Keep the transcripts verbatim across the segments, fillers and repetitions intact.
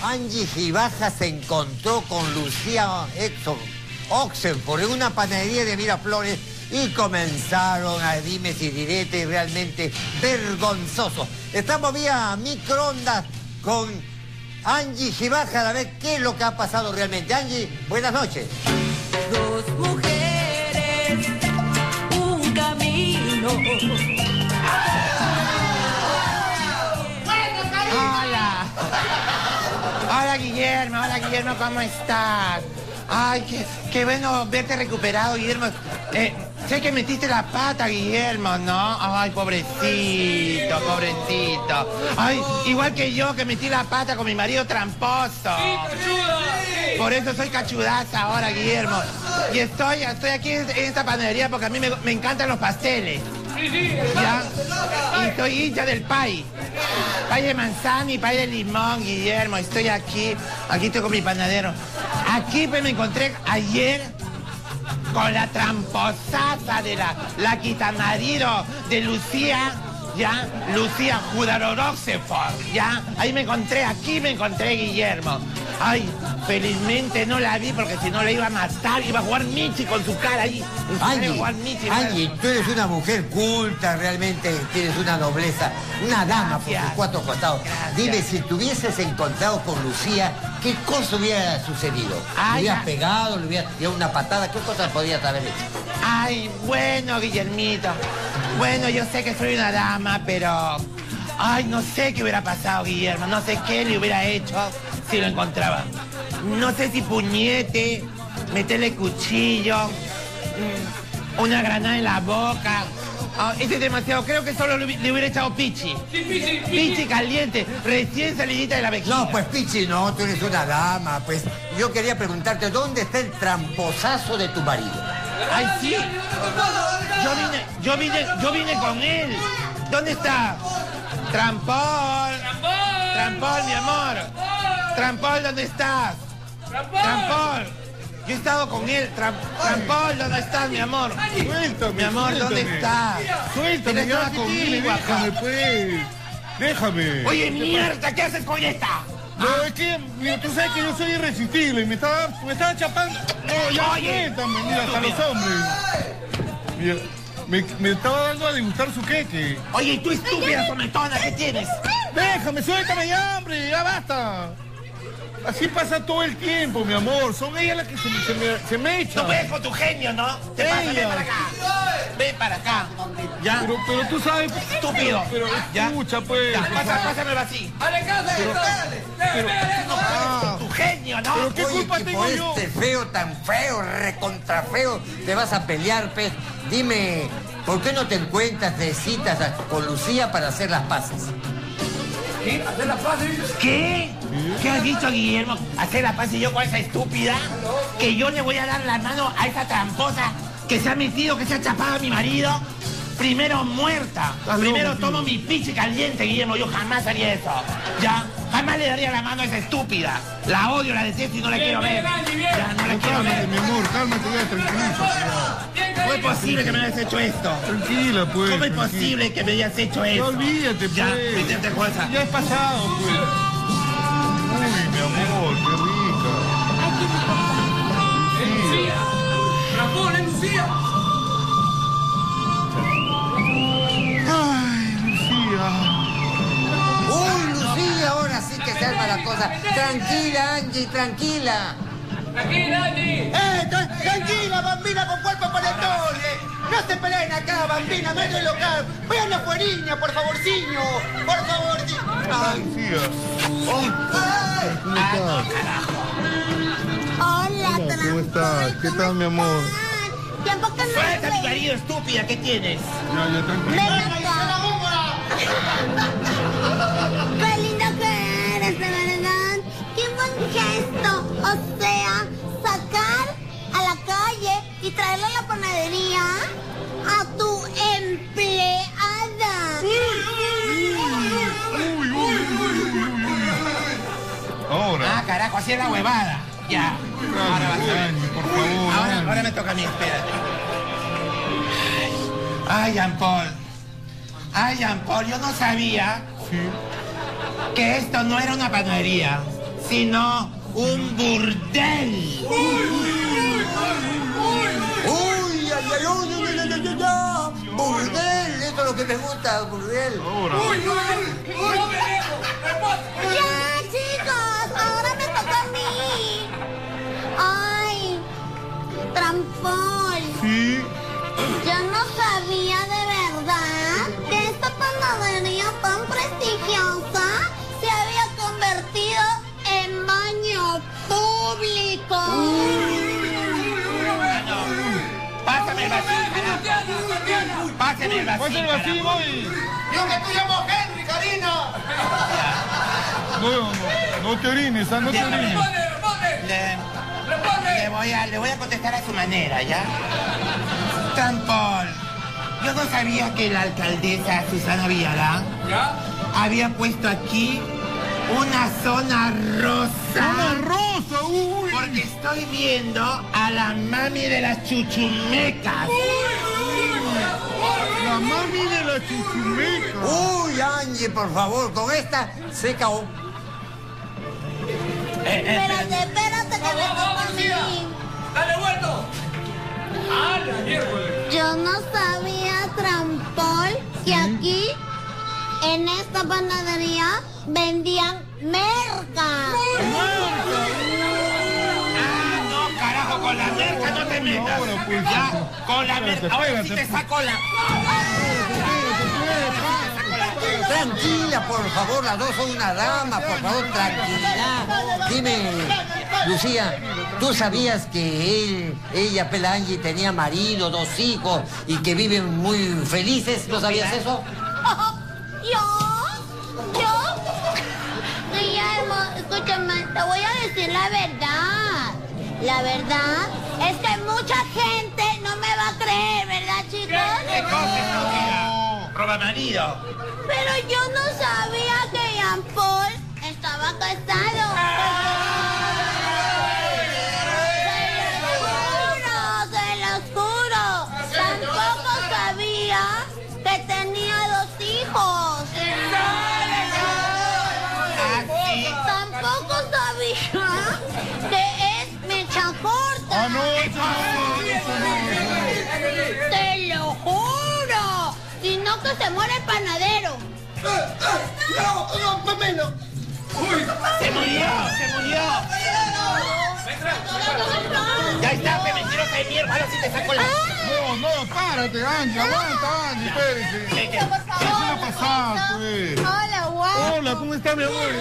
Angie Gibaja se encontró con Lucía Exxon Oxenford en una panadería de Miraflores y comenzaron a dimes y diretes realmente vergonzosos. Estamos vía microondas con Angie Gibaja a ver qué es lo que ha pasado realmente. Angie, buenas noches. Dos mujeres, un camino. Hola. Hola, Guillermo. Hola, Guillermo, ¿cómo estás? Ay, qué, qué bueno verte recuperado, Guillermo. Eh, sé que metiste la pata, Guillermo, ¿no? Ay, pobrecito, pobrecito. Ay, igual que yo, que metí la pata con mi marido tramposo. Por eso soy cachudaza ahora, Guillermo. Y estoy, estoy aquí en, en esta panadería porque a mí me, me encantan los pasteles. ¿Ya? Y soy hincha del pay. Pay de manzana y pay de limón, Guillermo. Estoy aquí, aquí estoy con mi panadero. Aquí pues, me encontré ayer con la tramposaza de la, la quitamarido de Lucía, ¿ya? Lucía Oxenford, ¿ya? Ahí me encontré, aquí me encontré, Guillermo. Ay, felizmente no la vi porque si no la iba a matar, iba a jugar Michi con su cara ahí. Angie, Angie, tú eres una mujer culta, realmente tienes una nobleza, una dama por sus cuatro costados. Gracias. Dime, si te hubieses encontrado con Lucía, ¿qué cosa hubiera sucedido? Ay, ¿Le hubieras ya. pegado, le hubieras tirado una patada? ¿Qué cosa podías haber hecho? Ay, bueno, Guillermito. Bueno, yo sé que soy una dama, pero... Ay, no sé qué hubiera pasado, Guillermo. No sé qué le hubiera hecho si lo encontraba. No sé si puñete, meterle cuchillo, mm, una granada en la boca. Ah, este es demasiado. Creo que solo le, hubi- le hubiera echado pichi. Sí, pichi, pichi. Pichi caliente, recién salidita de la vejiga. No, pues Pichi, no, tú eres una dama. Pues yo quería preguntarte, ¿dónde está el tramposazo de tu marido? Ay, sí. Yo vine, yo vine, yo vine con él. ¿Dónde está? Trampol. Trampol, mi amor. Trampol, ¿dónde estás? Trampol. Yo he estado con él. Tram- Trampol, ¿dónde estás, mi amor? Suéltame, Mi amor, ¿dónde suéltame. estás? Suéltame, Él ya, estaba ¿qué tiene? conmigo acá. Déjame, pues. Déjame. Oye, mierda, ¿qué haces con esta? No, es que, mira, tú sabes que yo soy irresistible. Me estaba, me estaba chapando. No, ya, Oye, suéltame. Mira, hasta los hombres. Mira, me, me estaba dando a degustar su queque. Oye, tú estúpida sometona, ¿qué tienes? Déjame, suéltame ya, hombre. Ya basta. Así pasa todo el tiempo, mi amor. Son ellas las que se, se me, se me Tú echan. puedes con tu genio, ¿no? Te pasa, ven Ella. para acá. Ven para acá. ¿Ya? Pero, pero tú sabes... Estúpido. Pero ¿Ya? escucha, pues. Ya, por pasa, favor. pásamelo así. Pero, ah, Tu genio, ¿no? Pero ¿qué Oye, culpa que tengo por yo? este feo, tan feo, recontra feo, te vas a pelear, pues. Dime, ¿por qué no te encuentras de citas a- con Lucía para hacer las paces? ¿Qué? ¿Qué has dicho, Guillermo? Hacer la paz y yo con esa estúpida. Que yo le voy a dar la mano a esa tramposa que se ha metido, que se ha chapado a mi marido. Primero muerta. Estás Primero loco, tomo tío. mi pichi caliente, Guillermo. Yo jamás haría eso. ¿Ya? Jamás le daría la mano a esa estúpida. La odio, la detesto y no la quiero ver. Ya, no la quiero Cálmate, ver. mi amor, cálmate ya, tranquilízate. ¿Cómo es posible que me hayas hecho esto? Tranquila, pues. ¿Cómo es tranquila. posible que me hayas hecho No eso? olvídate, pues. Ya, vete otra cosa. Ya es pasado, pues. Uy, mi amor, qué rica. Lucía. Ramón, es Lucía. Ay, Lucía. ¡Uy, Lucía! Ahora sí que se arma la cosa. Tranquila, Angie, tranquila. Tranquila, Angie. ¡Eh! tra- ¡Tranquila, bambina con cuerpo panetone! ¡No se peleen acá, bambina! ¡Medio local! ¡Vean la fueriña, por favorciño! ¡Por favor! ¡Ay! Lucía. ¿Cómo Ah, estás? Hola, Hola, ¿cómo estás? ¿Qué tal, mi amor? Tiempo que no Suelta a mi me marido, estúpida, ¿qué tienes? Ya, ya, tranquila. ven acá. Qué linda que eres, de verdad. Qué buen gesto. O sea, sacar a la calle y traerle a la panadería a tu empleada. Uy, uy, uy, uy, uy, uy. Ahora. Ah, carajo, así es la huevada. Ya. Ahora vas a ver. Angie, por favor. Ahora, Angie. ahora me toca a mí, espérate. Ay, Jean Paul. Ay, Jean Paul, yo no sabía Sí. que esto no era una panadería, sino un burdel. Uy, ay, ay, uy, uy, uy, uy, uy, uy. Burdel, esto es lo que me gusta, burdel. Ya, chicos, ahora me toca a mí. Ay, Trampol. Sí. Yo no sabía de verdad que esta panadería tan prestigiosa se había convertido en baño público. Pásame el vacío, Pásame el vacío. Pásame el vacío, voy. Yo que te llamo Henry, Karina. No, no, no te orines, ah, no te orines. Responde, responde. Le, le voy a, le voy a contestar a su manera, ¿ya? Trampol, yo no sabía que la alcaldesa Susana Villarán ¿Ya? había puesto aquí una zona rosa. ¡Una rosa! ¡Uy! Porque estoy viendo a la mami de las chuchumecas. La mami de la chuchumeca. Uy, Angie, por favor, con esta se acabó. Eh, eh, Espérate, espérate que me toca a mí. ¡Dale, vuelto! ¡Ah, la miércoles! Yo no sabía, Trampol, que aquí, en esta panadería, vendían merca. Ah, no, carajo, con la merca no te metas. ahora, pues. Ya, con la merca. Ahora sí Espérate, te saco la... Tranquila, por favor, las dos son una dama, por favor, tranquilidad. Dime, Lucía, ¿tú sabías que él, ella, Pela Angie, tenía marido, dos hijos y que viven muy felices? ¿No sabías eso? ¿Yo? ¿Yo? Guillermo, escúchame, te voy a decir la verdad. La verdad es que mucha gente no me va a creer, ¿verdad, chicos? ¿Qué cosa, estúpida? Roba marido. Pero yo no sabía que Jean Paul estaba casado. Se los juro, se los juro. Tampoco sabía que tenía dos hijos. Así. Tampoco sabía que es mecha corta. Ah, no, eso no, eso no. Te lo juro. Si no, que se muere el panadero. No, no, Pamela. Se murió, se murió. Ya está, que mentirosa de mierda. Ahora sí te saco la... No, no, párate, Angie, aguanta, Angie, espérese. ¿Qué, qué? ¿Qué va a pasar, pues? Hola, guapo. Hola, ¿cómo está, mi amor?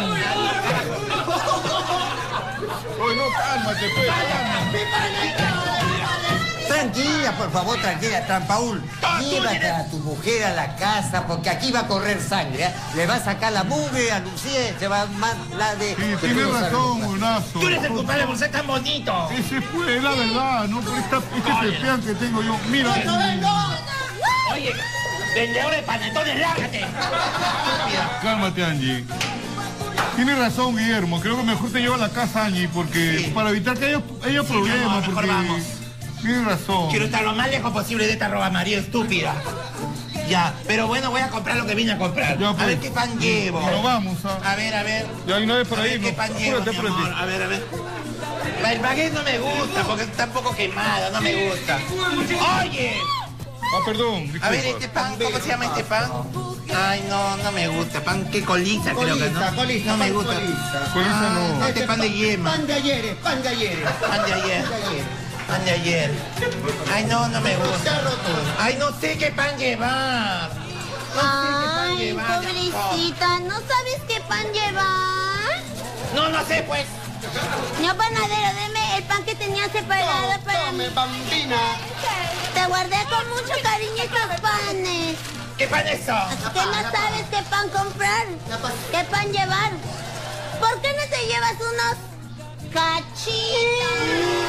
Oye, no, cálmate, pues, cálmate. Tranquila, por favor, tranquila, Trampaúl. Llévate a tu mujer a la casa porque aquí va a correr sangre. ¿eh? Le va a sacar la mugre a Lucía y se va a más la de... Sí, de tienes todos razón, arriba. buenazo. Tú eres el culpable por ser tan bonito. Ese fue, la verdad, ¿no? Por esta, este pepeán que tengo yo. Mira. Oye, vendedor de panetones, lárgate. Cálmate, Angie. Tienes razón, Guillermo. Creo que mejor te llevo a la casa, Angie, porque Sí. para evitar que haya, haya Sí, problemas. mi amor, mejor porque... vamos. Tienes razón. Quiero estar lo más lejos posible de esta roba María estúpida. Ya, pero bueno, voy a comprar lo que vine a comprar. Ya, A pues. ver qué pan llevo. Bueno, vamos, ¿ah? A ver, a ver. Ya hay una vez por A ahí, ver ¿no? qué pan llevo, Apúrate, mi apúrate. amor. A ver, a ver. El baguette no me gusta porque está un poco quemado, no me gusta. Oye, Ah, perdón, disculpa. a ver este pan, ¿cómo se llama este pan? Ay, no, no me gusta. Pan que coliza, creo que no. Colista, colista, no me pan gusta. colista. Colista Ah, no. este pan de yema. Pan de ayer, pan de ayer. Pan de ayer. Pan de ayer. Pan de ayer. Ay, no, no me gusta. Ay, no sé qué pan llevar. No sé qué pan Ay, llevar. pobrecita, ¿no sabes qué pan llevar? No, no sé, pues. No, panadero, deme el pan que tenía separado para mí. Tome, bambina. Te guardé con mucho cariño estos panes. ¿Qué pan es eso? Así que no sabes qué pan comprar, qué pan llevar. ¿Por qué no te llevas unos cachitos?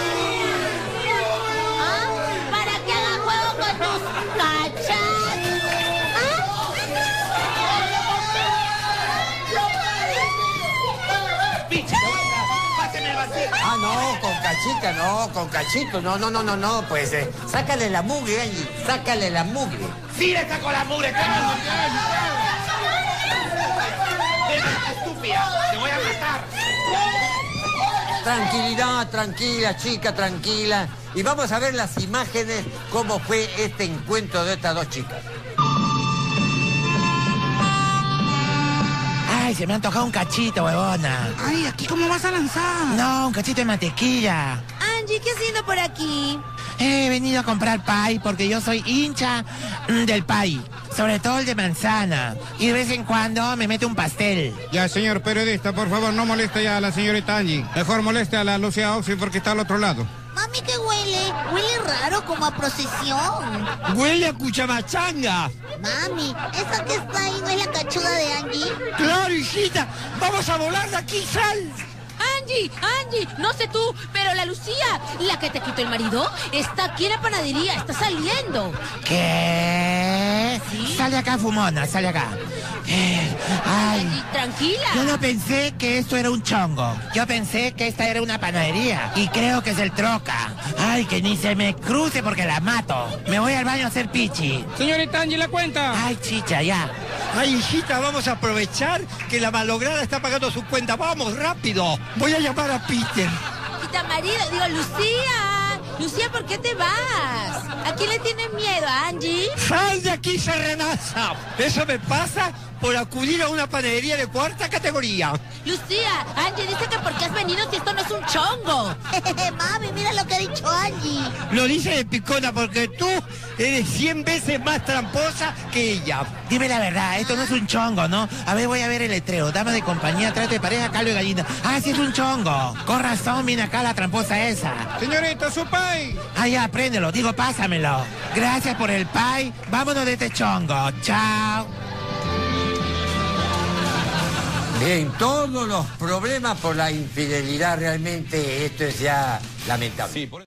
¿Ah? Para que haga juego con tus cachas. Picha, páseme el vacío. Ah, no, con cachita, no, con cachito, no, no, no, no, no, pues eh, sácale la mugre, Angie, sácale la mugre. Sí le saco la mugre, cállate. Ven, estúpida, te voy a matar. Tranquilidad, tranquila, chica, tranquila. Y vamos a ver las imágenes, cómo fue este encuentro de estas dos chicas. Ay, se me ha antojado un cachito, huevona. Ay, ¿aquí cómo vas a lanzar? No, un cachito de mantequilla. Angie, ¿qué haciendo por aquí? He venido a comprar pay porque yo soy hincha mm, del pay. Sobre todo el de manzana. Y de vez en cuando me mete un pastel. Ya, señor periodista, por favor, no moleste ya a la señorita Angie. Mejor moleste a la Lucía Oxy porque está al otro lado. Mami, ¿qué huele? Huele raro, como a procesión. Huele a cuchamachanga. Mami, ¿esa que está ahí no es la cachuda de Angie? Claro, hijita. Vamos a volar de aquí, sal. Angie, Angie, no sé tú, pero la Lucía, la que te quitó el marido, está aquí en la panadería, está saliendo. ¿Qué? ¿Sí? Sale acá, fumona, sale acá. Eh, ay, Angie, tranquila. yo no pensé que esto era un chongo. Yo pensé que esta era una panadería. Y creo que es el troca. Ay, que ni se me cruce porque la mato. Me voy al baño a hacer pichi. Señorita Angie, la cuenta. Ay, chicha, ya. Ay, hijita, vamos a aprovechar que la malograda está pagando su cuenta. Vamos, rápido. Voy a llamar a Peter. Quita marido, digo, Lucía. Lucía, ¿por qué te vas? ¿A quién le tienes miedo, a Angie? ¡Sal de aquí, serrenaza! Eso me pasa por acudir a una panadería de cuarta categoría. Lucía, Angie dice que por qué has venido si esto no es un chongo. Mami, mira lo que ha dicho Angie. Lo dice de picona porque tú eres cien veces más tramposa que ella. Dime la verdad, esto no es un chongo, ¿no? A ver, voy a ver el letrero. Dama de compañía, trate de pareja, caldo y gallina. Ah, sí es un chongo. Con razón, viene acá la tramposa esa. Señorita, su pay. Ah, ya, préndelo. Digo, pásamelo. Gracias por el pay. Vámonos de este chongo. Chao. Bien, todos los problemas por la infidelidad, realmente esto es ya lamentable.